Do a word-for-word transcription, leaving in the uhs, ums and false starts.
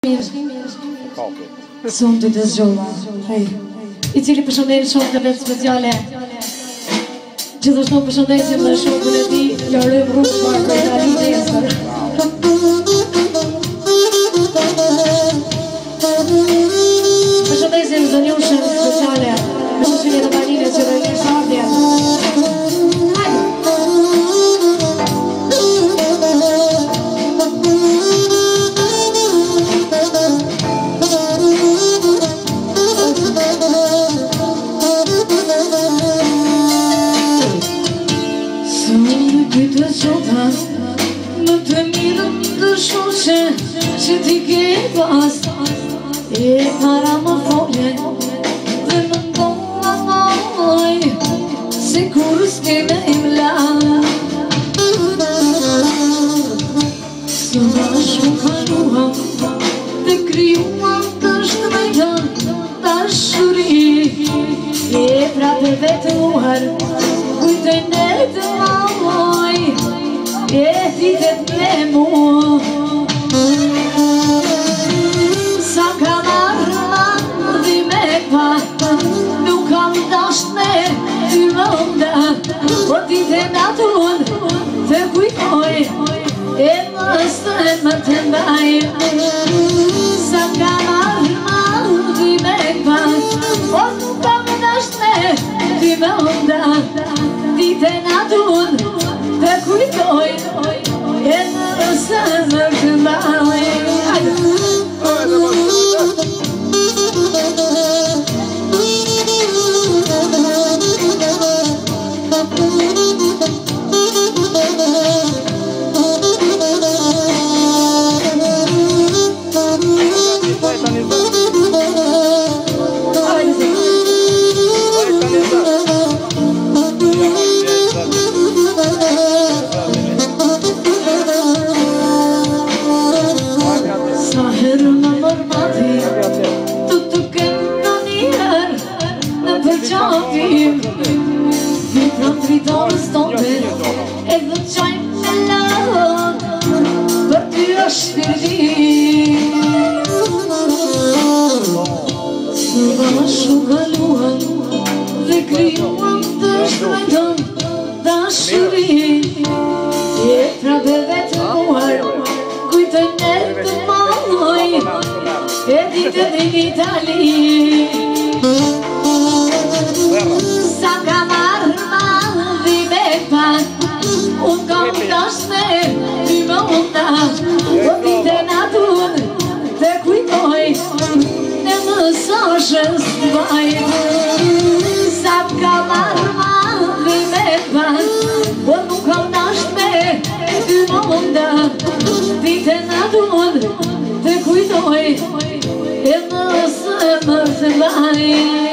Sunt të dëzgjova, i cili përshëndet shumë të vetë speciale. Gjithashtu përshëndesim dhe shokun e tij, Lorem Rukbar për tani nesër. Përshëndesim zonjushën speciale, përshëndesim të baninës që dhe një sardja. Më të mirën të shoshe që ti ke pas e para më folje dhe më ndonë moj se kur s'keme imla së në shumë kaluam dhe kryuam të shkëmejtën të shuri e prape vetë muar kujtojnë e të moj e ditet me mu sa kam arman dhe me pa nuk kam dasht me ty mënda o ditet natun të kujtoj e mësë më të mbaj sa kam arman dhe me pa o nuk kam dasht me ty mënda ditet natun të kujtoj e nëse më të mbaj Dite natun, të kujtoj, e nëse më të mbaj